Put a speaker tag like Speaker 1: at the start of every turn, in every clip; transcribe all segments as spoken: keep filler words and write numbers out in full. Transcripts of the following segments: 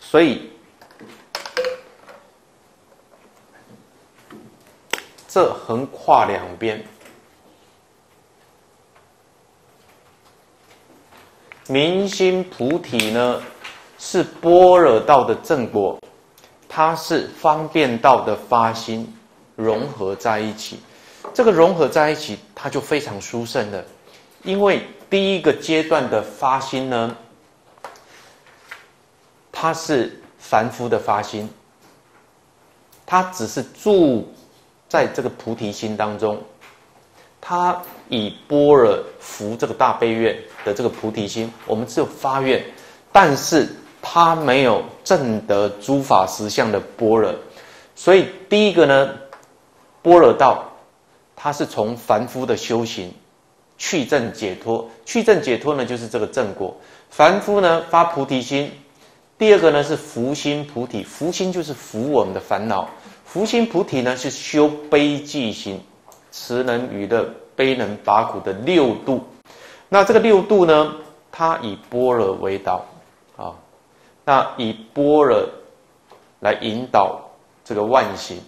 Speaker 1: 所以这横跨两边，明心菩提呢是般若道的正果，它是方便道的发心融合在一起。这个融合在一起，它就非常殊胜了。因为第一个阶段的发心呢，它是凡夫的发心，它只是住在这个菩提心当中，它以般若伏这个大悲愿的这个菩提心，我们只有发愿，但是它没有证得诸法实相的般若。所以第一个呢，般若道它是从凡夫的修行去证解脱，去证解脱呢就是这个正果。凡夫呢发菩提心，第二个呢是伏心菩提，伏心就是伏我们的烦恼，伏心菩提呢是修悲济心，慈能娱乐，悲能拔苦的六度。那这个六度呢，它以般若为导啊，那以般若来引导这个万行。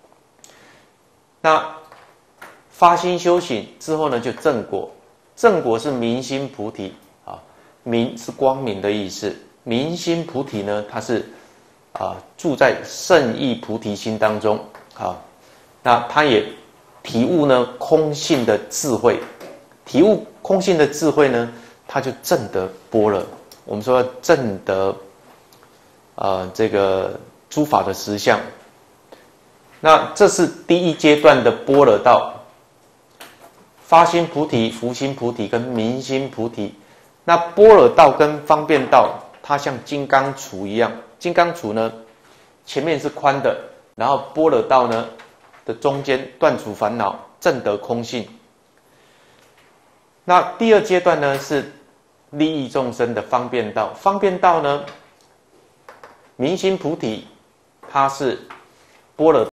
Speaker 1: 那发心修行之后呢，就正果。正果是明心菩提啊，明是光明的意思。明心菩提呢，它是啊住在圣意菩提心当中啊。那它也体悟呢空性的智慧，体悟空性的智慧呢，它就证得般若。我们说证得呃这个诸法的实相。那这是第一阶段的般若道。发心菩提、伏心菩提跟明心菩提，那般若道跟方便道，它像金刚杵一样。金刚杵呢，前面是宽的，然后般若道呢的中间断除烦恼，证得空性。那第二阶段呢是利益众生的方便道。方便道呢，明心菩提，它是般若